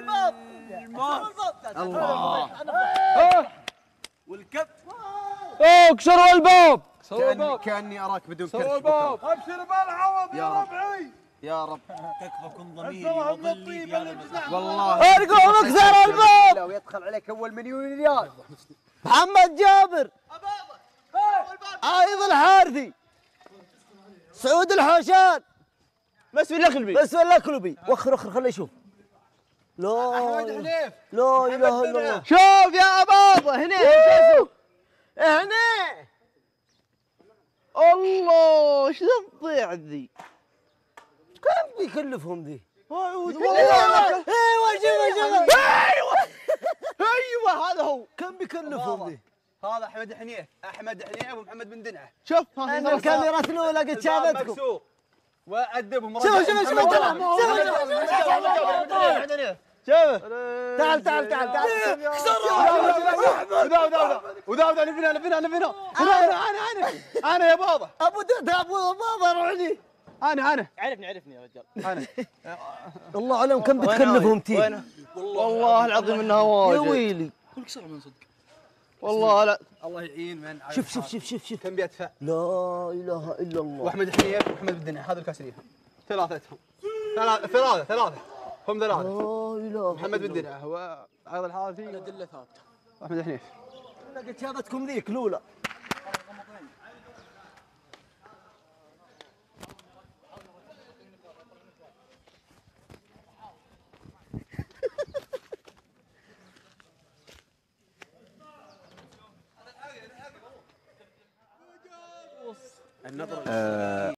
الباب. الله. والكف. اكسروا الباب. كأني أراك بدون كرش. اكسروا الباب. ابشر بالعوض يا ربعي. يا رب تكفكم ضميري وظلي ديار المزاح. والله ارقوا اكسروا الباب. لو يدخل عليك أول مليون ريال. محمد جابر، عايض الحارثي، سعود الحاشان، مسوي الاكلبي. بس الاكلبي. وخر خليه يشوف. لا أحمد حنيف. لا اله الا الله. شوف يا بابا هنا. هنا الله ايش تضيع ذي؟ كم بيكلفهم ذي؟ والله ايوه شوف ايوه هذا هو. كم بيكلفهم ذي؟ هذا أحمد حنيف. أحمد حنيف ومحمد بن دنعة. شوف انا الكاميرات الاولى قد شافتكم. مكسور. وأدبهم. شوف تعال وذا لفنا. أنا يا بابا. ابو بابا روحني. أنا عرفني يا رجال. أنا الله اعلم كم بتكلفهم تي. والله العظيم انها واجد. يا ويلي والله لا. الله يعين من شوف كم بيدفع. لا اله الا الله. وأحمد حنيف ومحمد بن دنعة. هذا الكاسرين ثلاثتهم. ثلاثة هم ثلاثة. لا اله. محمد بن دنعة وعايض الحارثي. الأدلة ثابتة. وأحمد حنيف. انا قد شافتكم ذيك الاولى. النظر